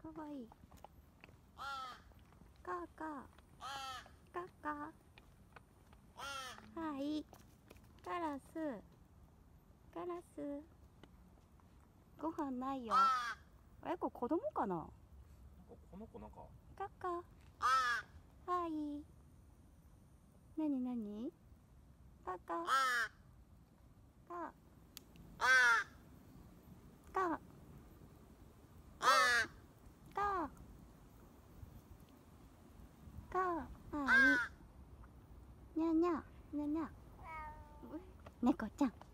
かわいい。カーカーカーカー。はい。カラスカラス。ご飯ないよ。これ子供かな。 この子なんか。 カカ。はい。なになに。カカ。カ。カ。カ。カ。はい。にゃにゃにゃにゃ。猫ちゃん。